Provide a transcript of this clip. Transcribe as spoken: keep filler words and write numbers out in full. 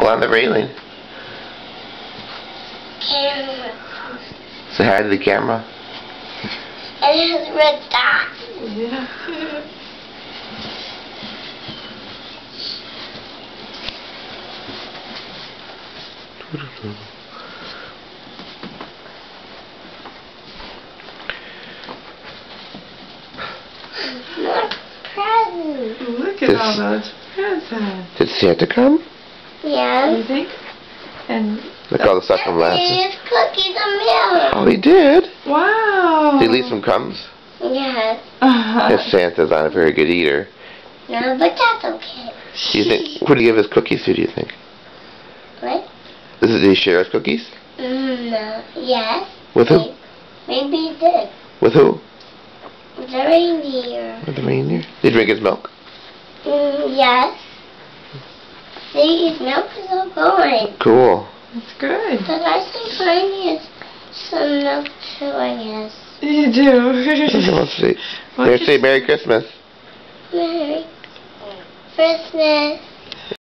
Pull on the railing. Camera. Say hi to the camera. It has red dots. Yeah. More presents. Look at all those presents. Did Santa come? Yeah. You think? And Look at all the stuff from last year. There's cookies and milk. Oh, he did. wow. Did he leave some crumbs? Yes. If Santa's not a very good eater. No, but that's okay. Do you think? What did he give his cookies to? Do you think? What? Is it, did he share his cookies? Mm, no. Yes. With who? Maybe he did. With who? With the reindeer. With the reindeer. Did he drink his milk? Mm, yes. See, his milk is all going. Cool. That's good. But I think mine needs some milk too, I guess. You do. Let's see. What Here, did say you- Merry Christmas. Merry Christmas.